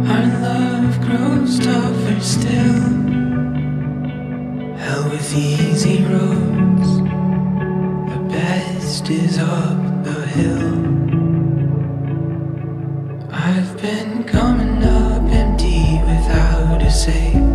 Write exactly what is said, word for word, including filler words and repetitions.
Our love grows tougher still. Hell with easy roads, the best is up the hill. I've been coming up empty without a say.